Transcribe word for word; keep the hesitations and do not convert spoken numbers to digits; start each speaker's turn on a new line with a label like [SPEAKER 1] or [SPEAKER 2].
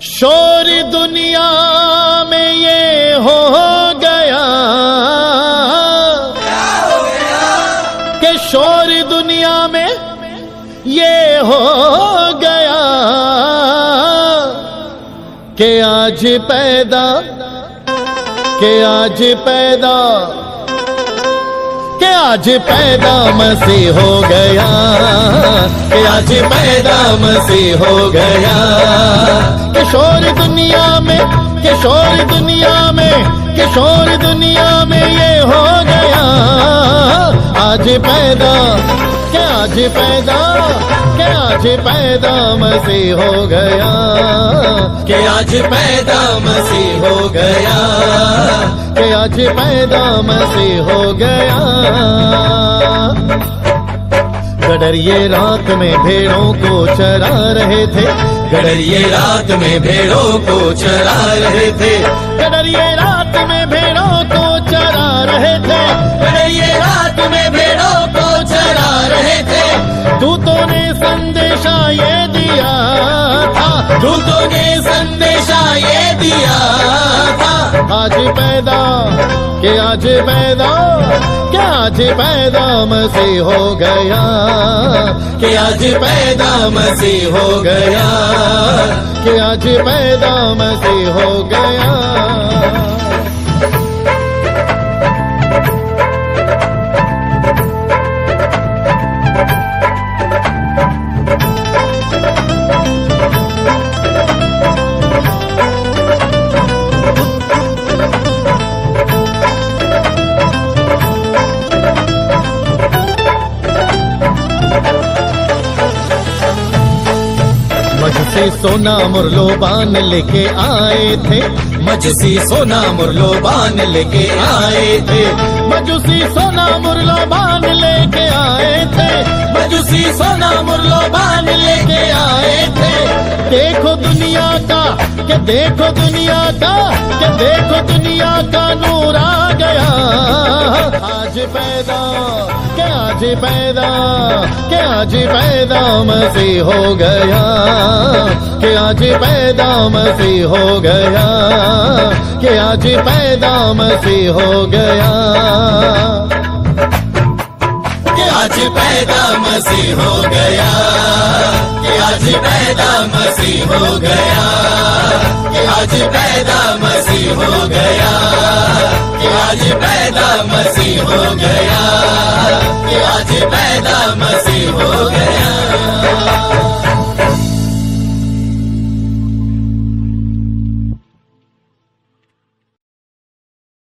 [SPEAKER 1] शोर दुनिया में ये हो गया कि शोर दुनिया में ये हो गया कि आज पैदा कि आज पैदा कि आज पैदा मसीह हो गया कि आज पैदा मसीह हो गया कि शोर दुनिया में कि शोर दुनिया में कि शोर दुनिया में ये हो गया आज पैदा कि आज पैदा कि आज पैदा मसीह हो गया कि आज पैदा मसीह हो गया कि आज पैदा मसीह हो गया। गडरिये रात में भेड़ों को चरा रहे थे गडरिये रात में भेड़ों को चरा रहे थे गडरिये रात में भेड़ों को चरा रहे थे गडरिये रात में भेड़ों को चरा रहे थे। दूतों ने संदेशा ये दिया था दूतों ने संदेशा ये दिया था आज पैदा कि आज पैदा कि आज पैदा मसीह हो गया कि आज पैदा मसीह हो गया कि आज पैदा मसीह हो गया। मजसी सोना मुरलोबान लेके आए थे मजसी सोना मुरलोबान लेके आए थे मजूसी सोना मुरलोबान लेके आए थे मजूसी सोना मुरलोबान लेके आए थे। देखो दुनिया का कि देखो दुनिया का कि देखो दुनिया का नूर आ गया आज पैदा कि आज पैदा कि आज पैदा मसीह हो गया कि आज पैदा मसीह हो गया कि आज पैदा मसीह हो गया कि आज पैदा मसीह हो गया कि आज पैदा मसीह हो गया कि आज पैदा मसीह हो गया कि आज पैदा मसीह हो गया कि आज पैदा मसीह हो गया।